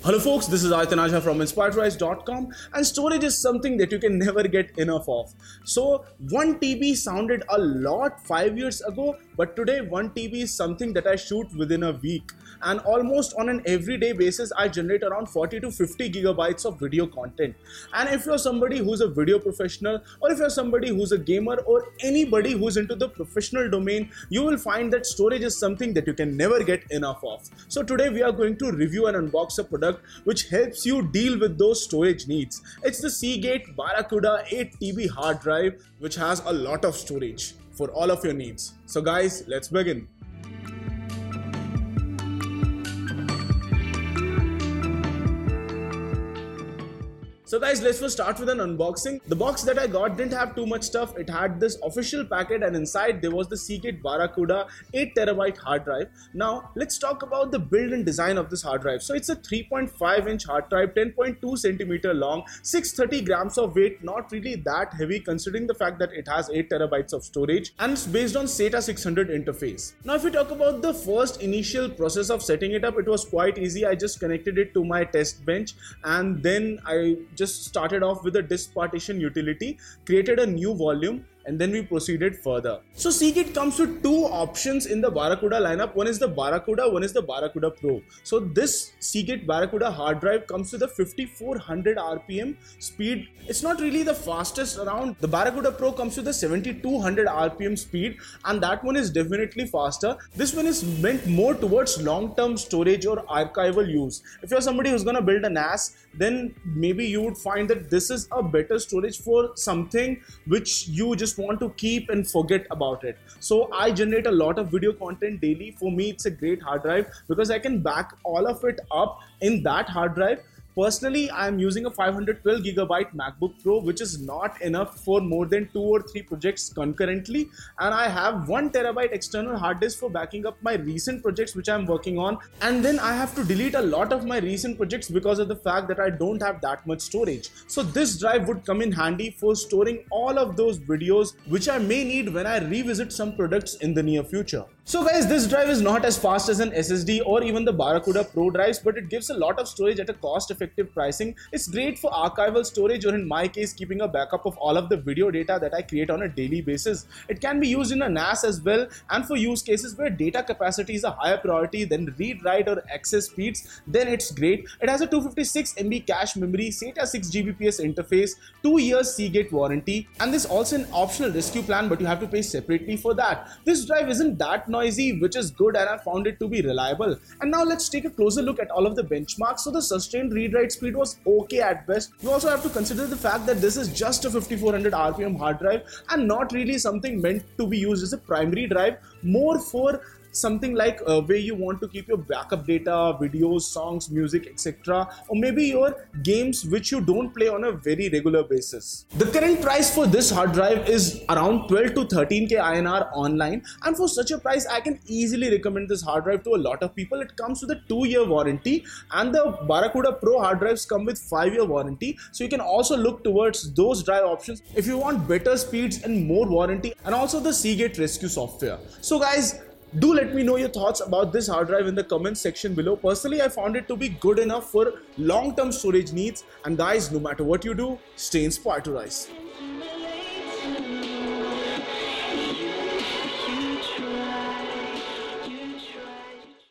Hello folks, this is Aitanaja from InspiredRise.com, and storage is something that you can never get enough of. So 1 TB sounded a lot 5 years ago, but today 1 TB is something that I shoot within a week. And almost on an everyday basis, I generate around 40 to 50 gigabytes of video content. And if you're somebody who's a video professional, or if you're somebody who's a gamer, or anybody who's into the professional domain, you will find that storage is something that you can never get enough of. So today we are going to review and unbox a product which helps you deal with those storage needs. It's the Seagate Barracuda 8 TB hard drive, which has a lot of storage for all of your needs. So guys, let's begin. So guys, let's first start with an unboxing. The box that I got didn't have too much stuff. It had this official packet, and inside there was the Seagate Barracuda 8TB hard drive. Now let's talk about the build and design of this hard drive. So it's a 3.5-inch hard drive, 10.2 centimeter long, 630 grams of weight, not really that heavy considering the fact that it has 8 terabytes of storage, and it's based on SATA 600 interface. Now if we talk about the first initial process of setting it up, it was quite easy. I just connected it to my test bench, and then I just started off with a disk partition utility, created a new volume, and then we proceeded further. So Seagate comes with two options in the Barracuda lineup. One is the Barracuda, one is the Barracuda Pro. So this Seagate Barracuda hard drive comes with a 5400 RPM speed. It's not really the fastest around. The Barracuda Pro comes with a 7200 RPM speed, and that one is definitely faster. This one is meant more towards long-term storage or archival use. If you're somebody who's gonna build a NAS, then maybe you would find that this is a better storage for something which you just want to keep and forget about it. So I generate a lot of video content daily. For me, it's a great hard drive because I can back all of it up in that hard drive. Personally, I am using a 512 gigabyte MacBook Pro, which is not enough for more than 2 or 3 projects concurrently. And I have 1 terabyte external hard disk for backing up my recent projects which I'm working on. And then I have to delete a lot of my recent projects because of the fact that I don't have that much storage. So this drive would come in handy for storing all of those videos which I may need when I revisit some products in the near future. So guys, this drive is not as fast as an SSD or even the Barracuda Pro drives, but it gives a lot of storage at a cost-effective pricing. It's great for archival storage, or in my case, keeping a backup of all of the video data that I create on a daily basis. It can be used in a NAS as well, and for use cases where data capacity is a higher priority than read, write or access speeds, then it's great. It has a 256 MB cache memory, SATA 6 Gbps interface, 2 years Seagate warranty, and there's also an optional rescue plan, but you have to pay separately for that. This drive isn't that noisy, which is good, and I found it to be reliable. And now let's take a closer look at all of the benchmarks. So the sustained read-write speed was okay at best. You also have to consider the fact that this is just a 5400 RPM hard drive and not really something meant to be used as a primary drive, more for something like where you want to keep your backup data, videos, songs, music, etc., or maybe your games which you don't play on a very regular basis. The current price for this hard drive is around 12 to 13k INR online, and for such a price I can easily recommend this hard drive to a lot of people. It comes with a 2-year warranty, and the Barracuda Pro hard drives come with 5-year warranty, so you can also look towards those drive options if you want better speeds and more warranty, and also the Seagate Rescue software. So guys, do let me know your thoughts about this hard drive in the comments section below. Personally, I found it to be good enough for long-term storage needs. And guys, no matter what you do, stay inspired to rise.